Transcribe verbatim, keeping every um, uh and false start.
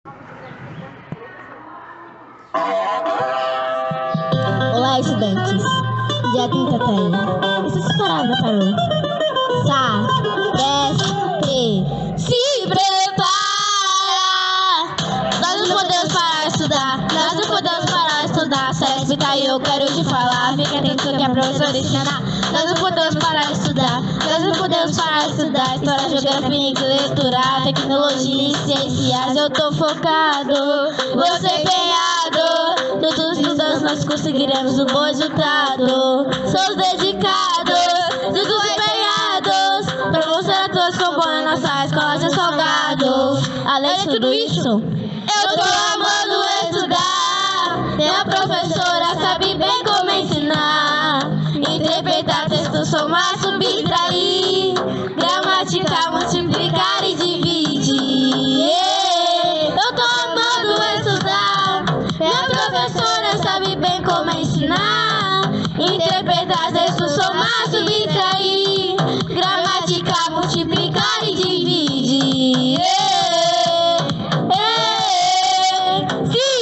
Olá, estudantes. Dia trinta tá aí. E se essa palavra parou? Sa, desce, se prepara. Nós não podemos parar de estudar. Nós não podemos parar de estudar. C E S P tá aí, eu quero te falar. Fica atento que a professora ensinar. Nós não podemos parar de estudar. Nós não podemos parar de estudar. História, geografia, inglês, leitura, tecnologia e ciências. Eu tô focado, você empenhado. Todos estudando nós conseguiremos um bom resultado. Somos dedicados, todos empenhados. Pra mostrar a todos como é nossa escola de salgado. Além de tudo isso, eu tô amando estudar. Minha professora sabe bem como ensinar. Interpretar texto, somar, subtrair. Gramática, multiplicar e dividir. Eu tô amando estudar. Minha professora sabe bem como ensinar. Interpretar texto, somar, subtrair. Gramática, multiplicar e dividir. Sim.